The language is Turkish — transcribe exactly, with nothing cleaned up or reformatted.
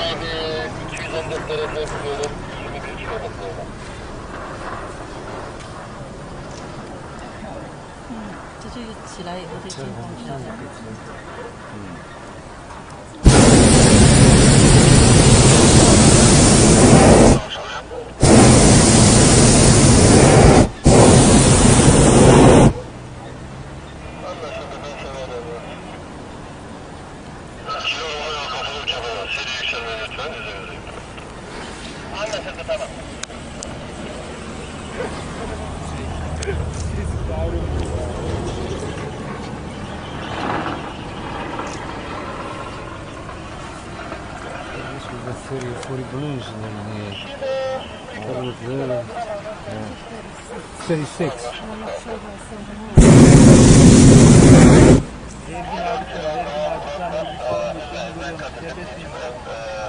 iki yüz on dört derece bekliyorum. yirmi bir kilometre. 嗯，这就起来以后就进风扇了。嗯。 forty, forty blues and then the uh, thirty-six. Zengin abi, zengin abi, zengin abi,